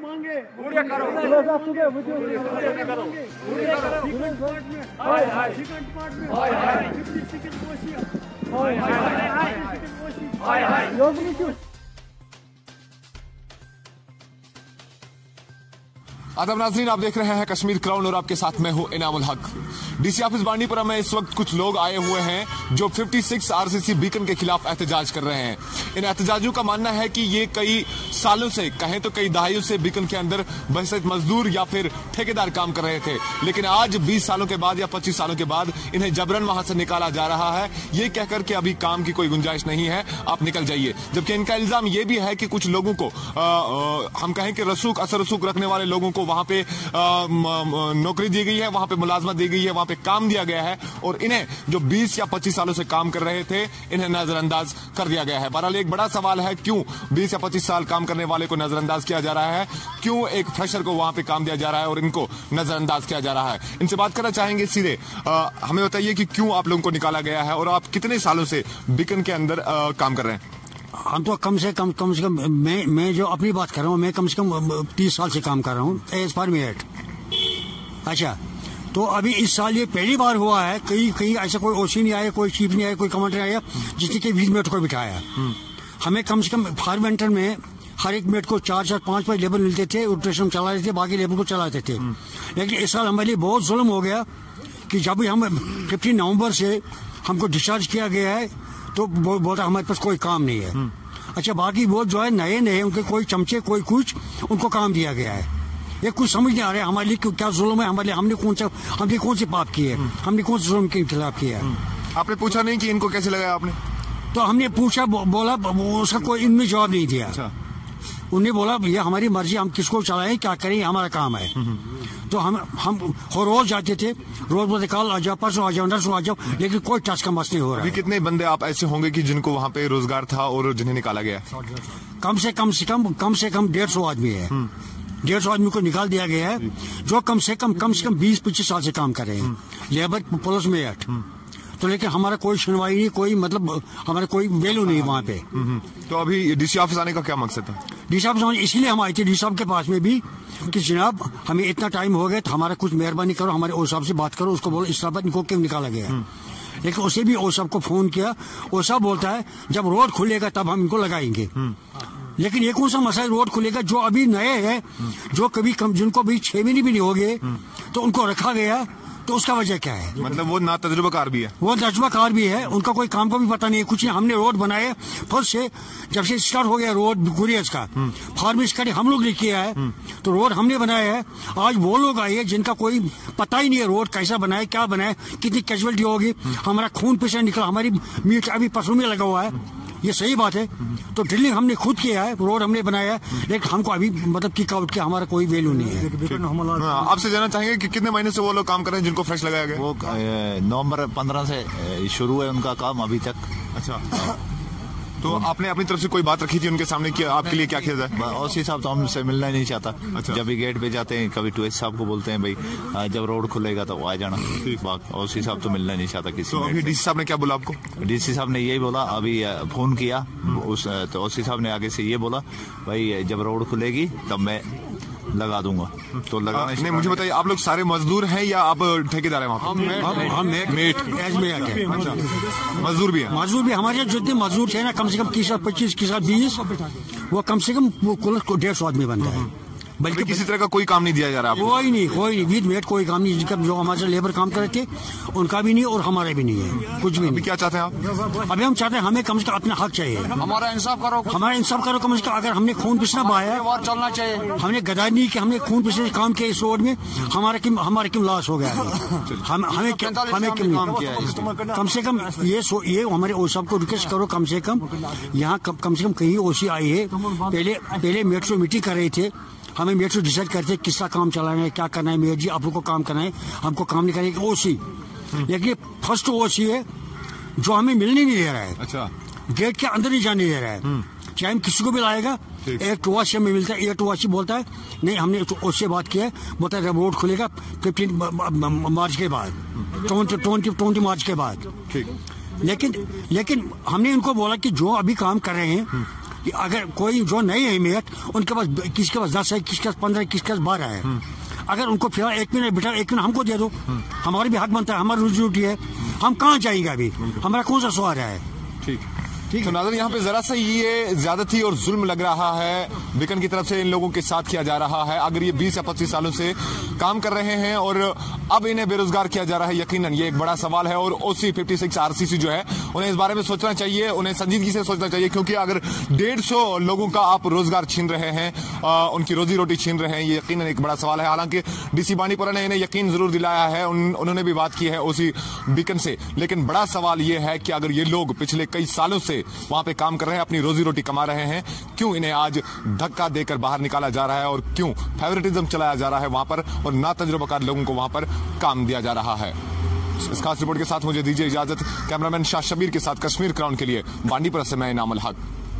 मांगे पूरे करो आदाब नाज़रीन, आप देख रहे हैं कश्मीर क्राउन और आपके साथ मैं हूं इनामुल हक। डीसी ऑफिस बांडीपुरा में इस वक्त कुछ लोग आए हुए हैं जो 56 आरसीसी बीकन के खिलाफ एहतजाज कर रहे हैं। इन एहतजाजियों का मानना है कि ये कई सालों से, कहें तो कई दहाइयों से बीकन के अंदर बहसत मजदूर या फिर ठेकेदार काम कर रहे थे, लेकिन आज 20 सालों के बाद या 25 सालों के बाद इन्हें जबरन वहां से निकाला जा रहा है, ये कहकर के अभी काम की कोई गुंजाइश नहीं है, आप निकल जाइए। जबकि इनका इल्जाम ये भी है कि कुछ लोगों को हम कहें कि असर रसूख रखने वाले लोगों को वहां पे नौकरी दी गई है, वहां पे मुलाजमत दी गई है, वहां पे काम दिया गया है और इन्हें जो 20 या 25 सालों से काम कर रहे थे इन्हें नजरअंदाज कर दिया गया है। बहरहाल एक बड़ा सवाल है, क्यों 20 या 25 साल काम करने वाले को नजरअंदाज किया जा रहा है, क्यों एक फ्रेशर को वहां पे काम दिया जा रहा है और इनको नजरअंदाज किया जा रहा है। इनसे बात करना चाहेंगे सीधे। हमें बताइए कि क्यों आप लोगों को निकाला गया है और आप कितने सालों से बीकन के अंदर काम कर रहे हैं? हम तो कम से कम मैं जो अपनी बात कर रहा हूँ, मैं कम से कम 30 साल से काम कर रहा हूँ एज पर मेट। अच्छा, तो अभी इस साल ये पहली बार हुआ है, कहीं ऐसा कोई ओसी नहीं आया, कोई चीफ नहीं आया, कोई कमांडर आया जिसने कि 20 मिनट को बिठाया। हमें कम से कम फार्मेंटर में हर एक मिनट को 4-5 लेबर मिलते थे, रोटेशन चला रहे थे, बाकी लेबर को चलाते थे। लेकिन इस साल हमारे लिए बहुत जुल्म हो गया कि जब भी हम 15 नवंबर से हमको डिस्चार्ज किया गया है तो बोलता हमारे पास कोई काम नहीं है। अच्छा, बाकी वो जो है नए उनके कोई चमचे कोई कुछ उनको काम दिया गया है। ये कुछ समझ नहीं आ रहा है हमारे लिए क्या जुल्म है, हमारे लिए हमने कौन से पाप किए, हमने कौन से जुल्म के खिलाफ किया है। आपने पूछा नहीं कि इनको कैसे लगाया आपने? तो हमने पूछा, बोला, उसका कोई इनमें जवाब नहीं दिया। अच्छा। उन्हें बोला ये हमारी मर्जी, हम किसको चलाएं, क्या करें, हमारा काम है। तो हम रोज जाते थे, रोज बोलते कल आ जाओ, परसों आ जाओ, नरसों आ जाओ, लेकिन कोई टच का मस नहीं हो रहा है। अभी कितने बंदे आप ऐसे होंगे कि जिनको वहाँ पे रोजगार था और जिन्हें निकाला गया? कम से कम 150 आदमी है। 150 आदमी को निकाल दिया गया है जो कम से कम 20-25 साल से काम कर रहे हैं, लेबर प्लस मेट। तो लेकिन हमारा कोई सुनवाई नहीं, कोई मतलब हमारा कोई वैल्यू नहीं वहाँ पे। तो अभी डीसी ऑफिस आने का क्या मकसद था? डीसी ऑफिस इसलिए हम आए थे डीसी साहब के पास में भी कि जनाब हमें इतना टाइम हो गया तो हमारा कुछ मेहरबानी करो, हमारे ओ साहब से बात करो, उसको बोलो इस तरह इनको क्यों निकाला गया। लेकिन उसे भी ओ साहब को फोन किया, ओ साहब बोलता है जब रोड खुलेगा तब हम इनको लगाएंगे। लेकिन ये कौन सा मसला रोड खुलेगा, जो अभी नए हैं, जो कभी जिनको भी 6 महीने भी नहीं हो गए तो उनको रखा गया, तो उसका वजह क्या है? मतलब वो ना तजुर्बाकार भी है, वो तजुर्बाकार भी है, उनका कोई काम का भी पता नहीं है, कुछ नहीं। हमने रोड बनाए फर्स्ट से, जब से स्टार्ट हो गया रोड गुरियस का, फार्मिस का हम लोग ने किया है, तो रोड हमने बनाया है। आज वो लोग आए हैं जिनका कोई पता ही नहीं है रोड कैसा बनाए, क्या बनाए, कितनी कैजुअलिटी होगी, हमारा खून पीछे निकला, हमारी मीट अभी पशु में लगा हुआ है। ये सही बात है। तो ड्रिलिंग हमने खुद किया है, रोड हमने बनाया है, लेकिन हमको अभी मतलब किक आउट किया, हमारा कोई वैल्यू नहीं है। आपसे जानना चाहेंगे कि कितने महीने से वो लोग काम कर रहे हैं जिनको फ्रेश लगाया गया? वो नवंबर 15 से शुरू है उनका काम अभी तक। अच्छा, तो आपने अपनी तरफ से कोई बात रखी थी उनके सामने कि आपके लिए क्या किया जाए? ओसी साहब तो हमसे मिलना ही नहीं चाहता। अच्छा। जब भी गेट पे जाते हैं कभी टूएस साहब को बोलते हैं भाई जब रोड खुलेगा तो आ जाना। ओसी साहब तो मिलना नहीं चाहता किसी। तो अभी डीसी साहब ने क्या बोला आपको? डीसी साहब ने यही बोला, अभी फोन किया तो ओसी साहब ने आगे से ये बोला भाई जब रोड खुलेगी तब मैं लगा दूंगा। तो लगा नहीं, मुझे बताइए आप लोग सारे मजदूर हैं या आप ठेकेदार हैं? हम मेट मजदूर भी है। मजदूर भी हमारे जितने मजदूर थे ना, कम से कम 25 20 वो कम से कम वो कुल 150 आदमी बनता है। बल्कि किसी तरह का कोई काम नहीं दिया जा रहा है? कोई नहीं विद मेट कोई काम नहीं। जिनका जो हमारे लेबर काम कर रहे थे उनका भी नहीं और हमारा भी नहीं है, कुछ भी नहीं। क्या चाहते हैं आप? अभी हम चाहते हैं हमें कम से कम अपना हक चाहिए, हमारा इंसाफ करो, कम से कम। अगर हमने खून पीसना बहाया, चलना चाहिए, हमने गद्दारी नहीं कि हमने खून पीसने काम किया इस रोड में, हमारा क्यों लॉस हो गया? हमें कम से कम ये हमारे ओ साहब को रिक्वेस्ट करो, कम से कम यहाँ कम से कम कहीं ओसी आई है। पहले मेट्रो मीटिंग कर रहे थे, हमें मेट्रो डिसाइड करते किसका काम चलाना है, क्या करना है। मेयर जी आप लोग को काम करना है, हमको काम नहीं करना है ओसी। लेकिन फर्स्ट ओसी है जो हमें मिलने नहीं दे रहा है। अच्छा, गेट के अंदर नहीं जाने दे रहा है। चाहे हम किसी को भी लाएगा, एक टुआसी हमें मिलता है, एक टुआसी बोलता है नहीं हमने उससे बात किया है, बोलता है रोड खुलेगा 15 मार्च के बाद, 20 मार्च के बाद। ठीक। लेकिन हमने इनको बोला कि जो अभी काम कर रहे हैं अगर कोई जो नहीं है अहमियत, उनके पास किसके पास 10 है, किसके पास 15, किसके पास 12 है, अगर उनको फिलहाल 1 मिनट बिठा, 1 मिनट हमको दे दो, हमारा भी हक बनता है, हमारी रोजी रोटी है, हम कहाँ जाएंगे अभी, हमारा कौन सा सवाल है। ठीक तो नाज़रीन, यहाँ पे जरा सा ये ज्यादती और जुल्म लग रहा है बीकन की तरफ से, इन लोगों के साथ किया जा रहा है। अगर ये 20 या 25 सालों से काम कर रहे हैं और अब इन्हें बेरोजगार किया जा रहा है, यकीनन ये एक बड़ा सवाल है। और OC 56 RCC जो है, उन्हें इस बारे में सोचना चाहिए, उन्हें संजीदगी से सोचना चाहिए, क्योंकि अगर 150 लोगों का आप रोजगार छीन रहे हैं, उनकी रोजी रोटी छीन रहे हैं, ये यकीनन एक बड़ा सवाल है। हालांकि DC बांडीपुरा ने इन्हें यकीन जरूर दिलाया है, उन्होंने भी बात की है OC बीकन से, लेकिन बड़ा सवाल ये है कि अगर ये लोग पिछले कई सालों से वहां पे काम कर रहे हैं, अपनी रोजी रोटी कमा रहे हैं, क्यों इन्हें आज धक्का देकर बाहर निकाला जा रहा है और क्यों फेवरेटिज्म चलाया जा रहा है वहां पर और ना तजुर्बाकार लोगों को वहां पर काम दिया जा रहा है। इस खास रिपोर्ट के साथ मुझे दीजिए इजाजत। कैमरामैन शाह शबीर के साथ कश्मीर क्राउन के लिए बांडीपुरा से मैं इनामुल हक।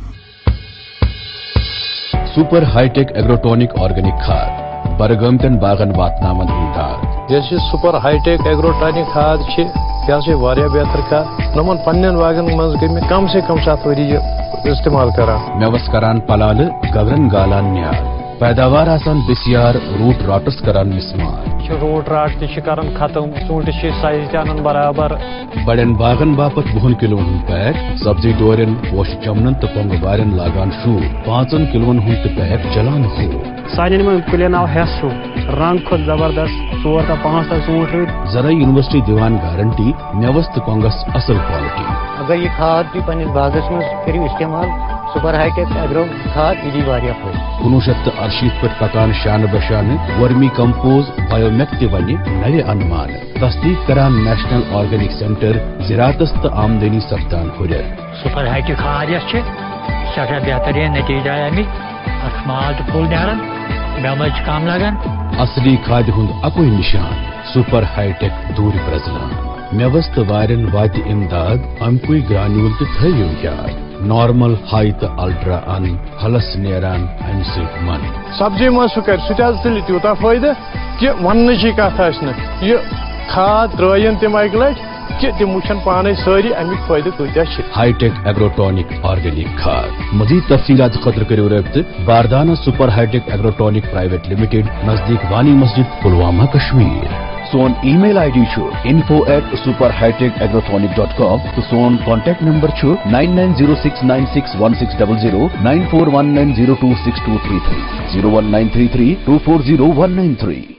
सुपर हाईटेक एग्रोटॉनिक ऑर्गेनिक खाद बरगमतन बागन वातनामन उमदाद। जैसे सुपर हाईटेक एग्रोटॉनिक खाद यह बेहतर खाद नमन पन्न बागन मज गई मैं कम से कम 7 वरी इस्तेमाल करा। मेवस करान पलाल गगरन गालान न्यार पैदावार आसान बिस्यार रूट राटस करान मिसमार। रूट राट तन खत्म, सूट साइज तन बराबर। बड़न बागन बापत 1 किलो पैक, सब्जी डोरन पोश चमन तो पोंग वारन लागान शू 5 किलो पैक चलान हो। सान कुलन आव हेसू रंग खुद जबरदस्त 4 का 5 का सूट। जरा यूनिवर्सिटी दिवान गारंटी मेवस तो पोंगस असल क्वालिटी। अगर ये खाद भी पन्निस बागस में करो इस्तेमाल, सुपर हाईटेक एग्रो खाद यदि वारिया फायदा। 1980 पे पकान शान बशान वर्मी कंपोज बायोमेक वन नए अनुमान तस्दीक करान नेशनल ऑर्गेनिक सेंटर ज़राअतस तो आमदनी सप्तान हुर। सुपर हाईटेक खाद सठा बेहतरीन नतीजा अमिक माल तो फुल नारान बेमज काम लगन। असली खाद हुंद अकोई निशान सुपर हाईटेक दूर प्रजलान मेवस तो वारन वात इमदाद अमकुई ग्रान्यूल तो थयो याद। नॉर्मल हाई तो अल्ट्रा अन हलस नेरान अम सत मन। सब्जी मज सह कर तुल तूता फायदा कि वन कथ यह खाद त्रयन तम अक लट कि तम वुन पान सारी अमिक फायदे कूत। हाईटेक एग्रोटॉनिक ऑर्गेनिक खाद। मजीद तफसीलात खतर करो रब्त बारदाना super high tech agrotonic private limited नजदीक वानी मस्जिद पुलवामा कश्मीर। सोन ईमेल ID info@superhightechagrotonic.com तो सोन कॉन्टैक्ट नंबर 9906961600 9419026233 01933240193।